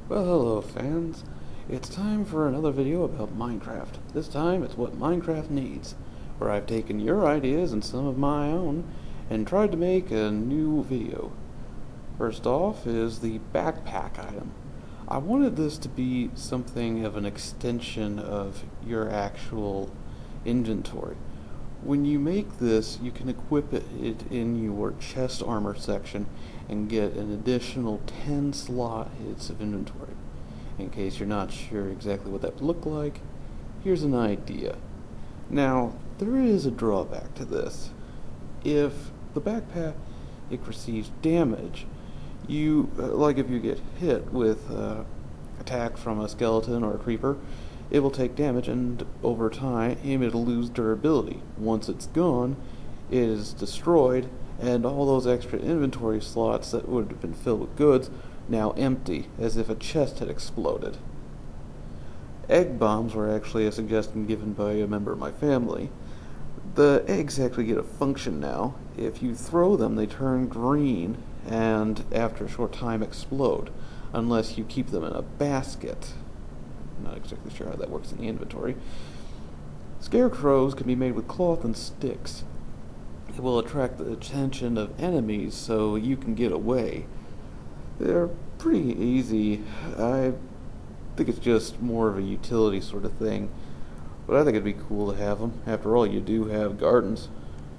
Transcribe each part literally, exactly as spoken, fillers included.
Well, hello fans. It's time for another video about Minecraft. This time it's what Minecraft needs, where I've taken your ideas and some of my own and tried to make a new video. First off is the backpack item. I wanted this to be something of an extension of your actual inventory. When you make this, you can equip it in your chest armor section and get an additional ten slots of inventory. In case you're not sure exactly what that would look like, here's an idea. Now, there is a drawback to this. If the backpack it receives damage, you uh, like if you get hit with uh, attack from a skeleton or a creeper, it will take damage, and over time it'll lose durability. Once it's gone, it is destroyed, and all those extra inventory slots that would have been filled with goods now empty, as if a chest had exploded. Egg bombs were actually a suggestion given by a member of my family. The eggs actually get a function now. If you throw them, they turn green, and after a short time explode, unless you keep them in a basket. Not exactly sure how that works in the inventory. Scarecrows can be made with cloth and sticks. It will attract the attention of enemies so you can get away. They're pretty easy. I think it's just more of a utility sort of thing, but I think it'd be cool to have them. After all, you do have gardens.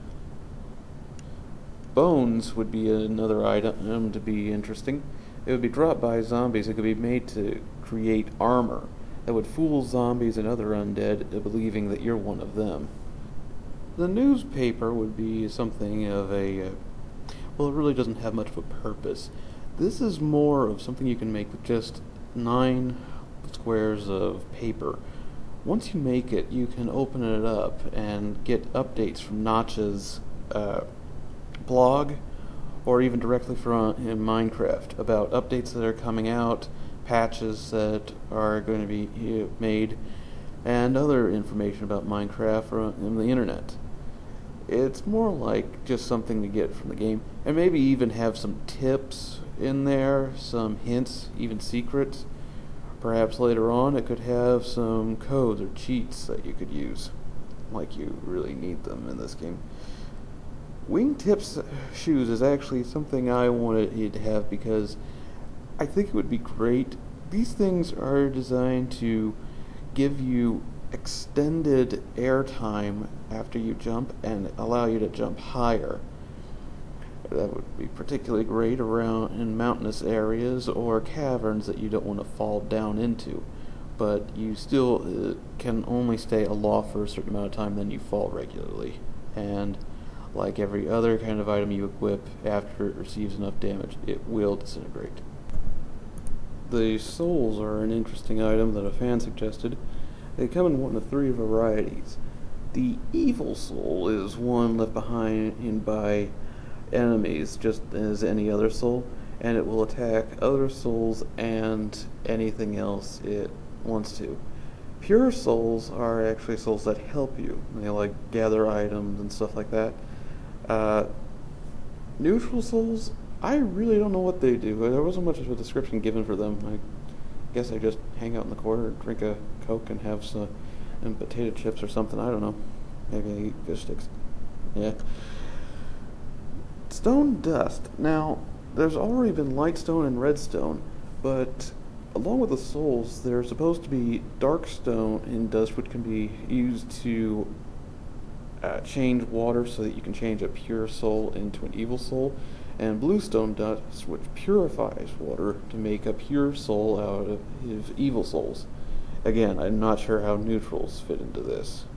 Bones would be another item to be interesting. It would be dropped by zombies. It could be made to create armor that would fool zombies and other undead into believing that you're one of them. The newspaper would be something of a, uh, well, it really doesn't have much of a purpose. This is more of something you can make with just nine squares of paper. Once you make it, you can open it up and get updates from Notch's uh, blog, or even directly from in Minecraft about updates that are coming out, patches that are going to be made, and other information about Minecraft on the internet. It's more like just something to get from the game, and maybe even have some tips in there, some hints, even secrets. Perhaps later on it could have some codes or cheats that you could use, like you really need them in this game. Wingtips shoes is actually something I wanted to have because I think it would be great. These things are designed to give you extended air time after you jump and allow you to jump higher. That would be particularly great around in mountainous areas or caverns that you don't want to fall down into, but you still uh, can only stay aloft for a certain amount of time, then you fall regularly. And like every other kind of item you equip, after it receives enough damage, it will disintegrate. The souls are an interesting item that a fan suggested. They come in one of three varieties. The evil soul is one left behind by enemies, just as any other soul, and it will attack other souls and anything else it wants to. Pure souls are actually souls that help you. They like gather items and stuff like that. Uh, neutral souls, I really don't know what they do. There wasn't much of a description given for them. I guess I just hang out in the corner, drink a Coke, and have some and potato chips or something. I don't know. Maybe I eat fish sticks. Yeah. Stone dust. Now, there's already been lightstone and redstone, but along with the souls, there's supposed to be dark stone and dust, which can be used to uh, change water so that you can change a pure soul into an evil soul, and bluestone dust, which purifies water to make a pure soul out of evil souls. Again, I'm not sure how neutrals fit into this.